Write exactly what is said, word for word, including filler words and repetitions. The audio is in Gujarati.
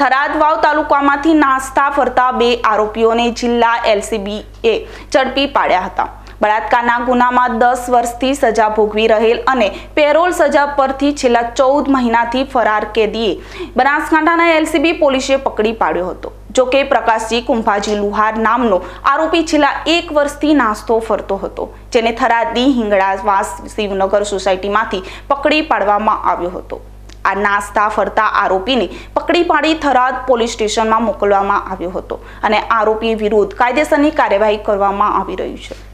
થરાદ વાવ તાલુકામાંથી નાસ્તા ફરતા બે આરોપીઓને જિલ્લા એલસીબીએ ઝડપી પાડ્યા હતા। બળાત્કારના ગુનામાં દસ વર્ષથી સજા ભોગવી રહેલ અને પેરોલ સજા પરથી છેલ્લા ચૌદ મહિનાથી ફરાર કેદીએ બનાસકાંઠાના એલસીબી પોલીસે પકડી પાડ્યો હતો। જો કે પ્રકાશજી કુંભાજી લુહાર નામનો આરોપી છેલ્લા એક વર્ષથી નાસ્તો ફરતો હતો, જેને થરાદની હિંગળાવાસ શિવનગર સોસાયટીમાંથી પકડી પાડવામાં આવ્યો હતો। આ નાસ્તા ફરતા આરોપીને પકડી પાડી થરાદ પોલીસ સ્ટેશનમાં મોકલવામાં આવ્યો હતો અને આરોપી વિરુદ્ધ કાયદેસરની કાર્યવાહી કરવામાં આવી રહી છે।